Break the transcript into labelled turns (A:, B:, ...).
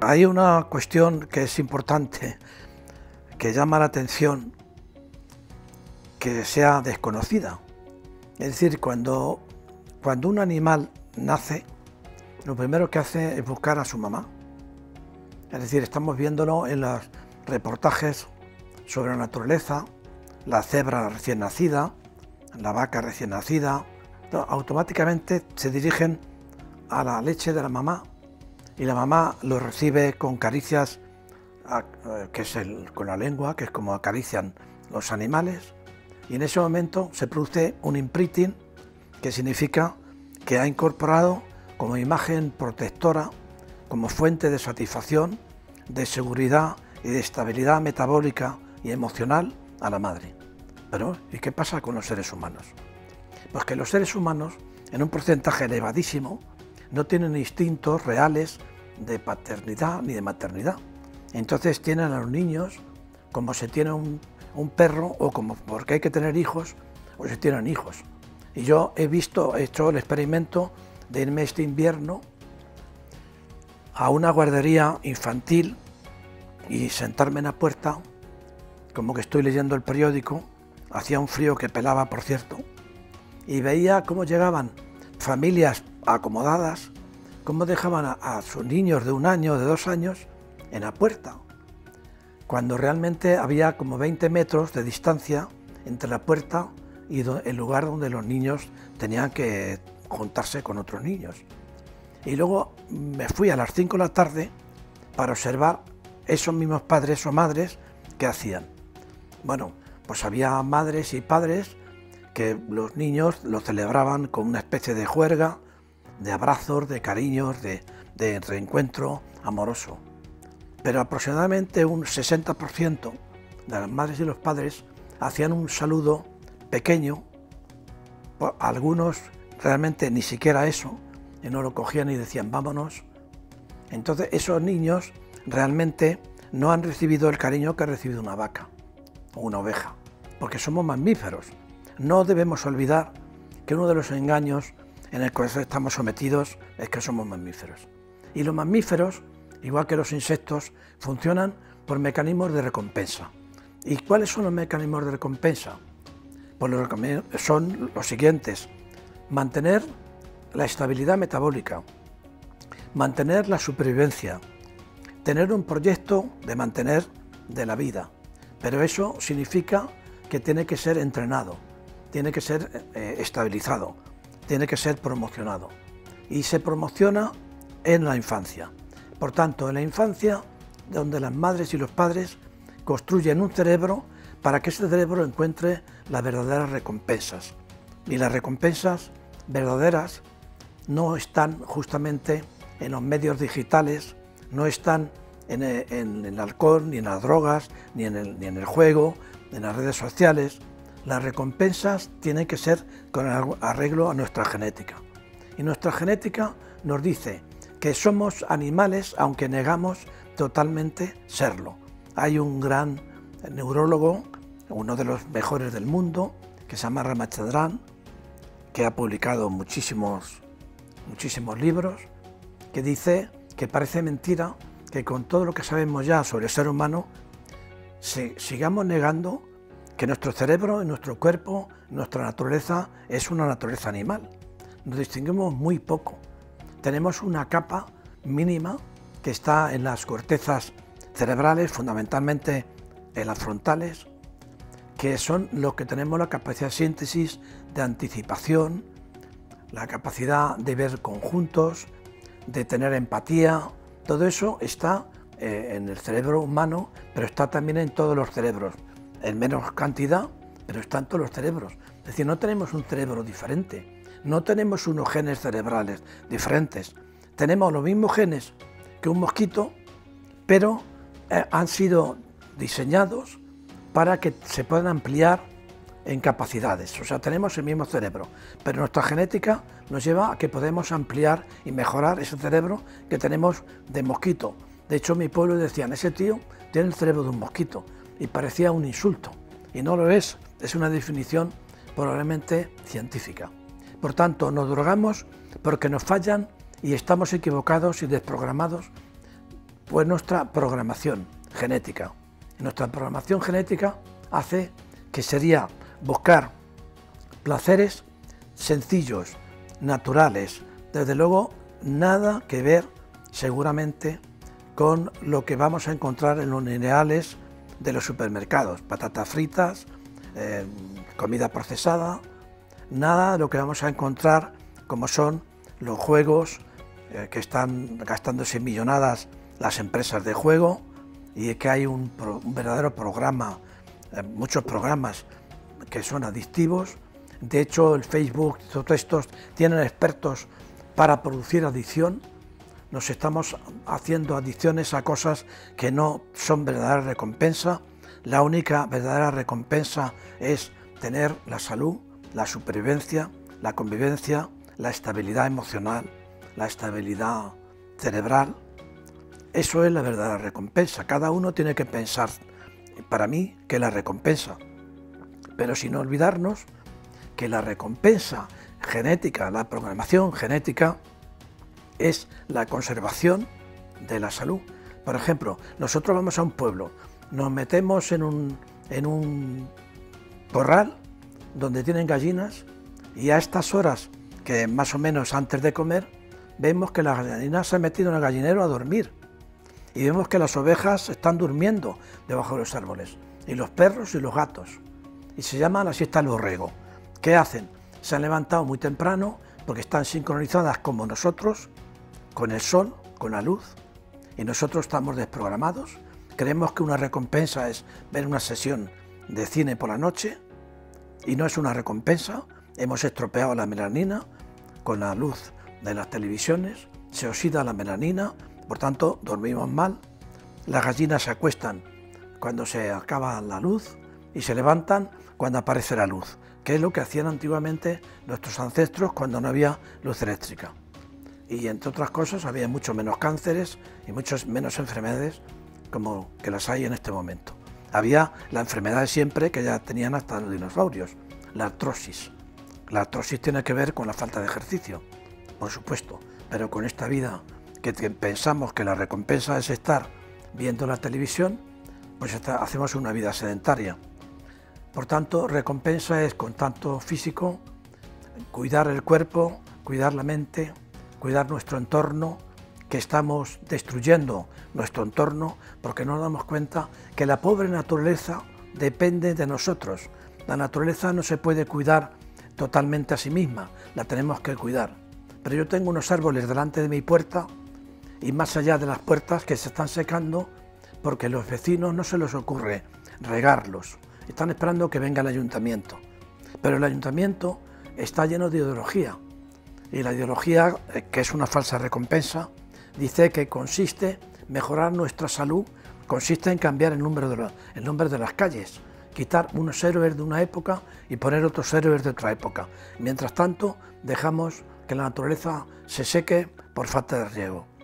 A: Hay una cuestión que es importante, que llama la atención, que sea desconocida. Es decir, cuando un animal nace, lo primero que hace es buscar a su mamá. Es decir, estamos viéndolo en los reportajes sobre la naturaleza, la cebra recién nacida, la vaca recién nacida, automáticamente se dirigen a la leche de la mamá y la mamá lo recibe con caricias, que es con la lengua, que es como acarician los animales, y en ese momento se produce un imprinting, que significa que ha incorporado como imagen protectora, como fuente de satisfacción, de seguridad y de estabilidad metabólica y emocional a la madre. Pero, ¿y qué pasa con los seres humanos? Pues que los seres humanos, en un porcentaje elevadísimo, no tienen instintos reales de paternidad ni de maternidad. Entonces tienen a los niños como se tiene un perro, o como porque hay que tener hijos, o se tienen hijos. Y yo he hecho el experimento de irme este invierno a una guardería infantil y sentarme en la puerta, como que estoy leyendo el periódico, hacía un frío que pelaba, por cierto, y veía cómo llegaban familias acomodadas, cómo dejaban a sus niños de 1 año, de 2 años, en la puerta, cuando realmente había como 20 metros de distancia entre la puerta y el lugar donde los niños tenían que juntarse con otros niños. Y luego me fui a las 5 de la tarde para observar esos mismos padres o madres que hacían. Bueno, pues había madres y padres que los niños lo celebraban con una especie de juerga, de abrazos, de cariños, de reencuentro amoroso. Pero aproximadamente un 60% de las madres y los padres hacían un saludo pequeño, algunos realmente ni siquiera eso, y no lo cogían y decían vámonos. Entonces esos niños realmente no han recibido el cariño que ha recibido una vaca o una oveja, porque somos mamíferos. No debemos olvidar que uno de los engaños en el que estamos sometidos es que somos mamíferos. Y los mamíferos, igual que los insectos, funcionan por mecanismos de recompensa. ¿Y cuáles son los mecanismos de recompensa? Pues son los siguientes: mantener la estabilidad metabólica, mantener la supervivencia, tener un proyecto de mantener de la vida, pero eso significa que tiene que ser entrenado, tiene que ser estabilizado, tiene que ser promocionado, y se promociona en la infancia. Por tanto, en la infancia, donde las madres y los padres construyen un cerebro para que ese cerebro encuentre las verdaderas recompensas. Y las recompensas verdaderas no están justamente en los medios digitales, no están en el alcohol, ni en las drogas, ni en el juego, ni en las redes sociales. Las recompensas tienen que ser con arreglo a nuestra genética. Y nuestra genética nos dice que somos animales, aunque negamos totalmente serlo. Hay un gran neurólogo, uno de los mejores del mundo, que se llama Ramachandran, que ha publicado muchísimos libros, que dice que parece mentira que con todo lo que sabemos ya sobre el ser humano sigamos negando que nuestro cerebro, nuestro cuerpo, nuestra naturaleza es una naturaleza animal. Nos distinguimos muy poco. Tenemos una capa mínima que está en las cortezas cerebrales, fundamentalmente en las frontales, que son los que tenemos la capacidad de síntesis, de anticipación, la capacidad de ver conjuntos, de tener empatía. Todo eso está en el cerebro humano, pero está también en todos los cerebros, en menos cantidad, pero está en todos los cerebros. Es decir, no tenemos un cerebro diferente, no tenemos unos genes cerebrales diferentes. Tenemos los mismos genes que un mosquito, pero han sido diseñados para que se puedan ampliar en capacidades. O sea, tenemos el mismo cerebro, pero nuestra genética nos lleva a que podemos ampliar y mejorar ese cerebro que tenemos de mosquito. De hecho, en mi pueblo decían, ese tío tiene el cerebro de un mosquito, y parecía un insulto, y no lo es una definición probablemente científica. Por tanto, nos drogamos porque nos fallan y estamos equivocados y desprogramados Pues nuestra programación genética. Nuestra programación genética hace que sería buscar placeres sencillos, naturales, desde luego nada que ver seguramente con lo que vamos a encontrar en los lineales de los supermercados, patatas fritas, comida procesada, nada de lo que vamos a encontrar como son los juegos que están gastándose millonadas las empresas de juego y que hay un verdadero programa, muchos programas que son adictivos. De hecho, el Facebook y todos estos tienen expertos para producir adicción. Nos estamos haciendo adicciones a cosas que no son verdadera recompensa. La única verdadera recompensa es tener la salud, la supervivencia, la convivencia, la estabilidad emocional, la estabilidad cerebral. Eso es la verdadera recompensa. Cada uno tiene que pensar, para mí, que la recompensa. Pero sin olvidarnos que la recompensa genética, la programación genética, es la conservación de la salud. Por ejemplo, nosotros vamos a un pueblo, nos metemos en un corral donde tienen gallinas y a estas horas, que más o menos antes de comer, vemos que las gallinas se han metido en el gallinero a dormir y vemos que las ovejas están durmiendo debajo de los árboles y los perros y los gatos, y se llama la siesta del borrego. ¿Qué hacen? Se han levantado muy temprano porque están sincronizadas como nosotros, con el sol, con la luz, y nosotros estamos desprogramados. Creemos que una recompensa es ver una sesión de cine por la noche, y no es una recompensa. Hemos estropeado la melanina con la luz de las televisiones, se oxida la melanina, por tanto dormimos mal. Las gallinas se acuestan cuando se acaba la luz y se levantan cuando aparece la luz, que es lo que hacían antiguamente nuestros ancestros cuando no había luz eléctrica. Y entre otras cosas había mucho menos cánceres y muchas menos enfermedades como que las hay en este momento. Había la enfermedad de siempre que ya tenían hasta los dinosaurios, la artrosis. La artrosis tiene que ver con la falta de ejercicio, por supuesto, pero con esta vida que pensamos que la recompensa es estar viendo la televisión, pues hacemos una vida sedentaria. Por tanto, recompensa es contacto físico, cuidar el cuerpo, cuidar la mente, cuidar nuestro entorno, que estamos destruyendo nuestro entorno porque no nos damos cuenta que la pobre naturaleza depende de nosotros. La naturaleza no se puede cuidar totalmente a sí misma, la tenemos que cuidar. Pero yo tengo unos árboles delante de mi puerta y más allá de las puertas que se están secando porque a los vecinos no se les ocurre regarlos. Están esperando que venga el ayuntamiento. Pero el ayuntamiento está lleno de ideología. Y la ideología, que es una falsa recompensa, dice que consiste en mejorar nuestra salud, consiste en cambiar el nombre de las calles, quitar unos héroes de una época y poner otros héroes de otra época. Mientras tanto, dejamos que la naturaleza se seque por falta de riego.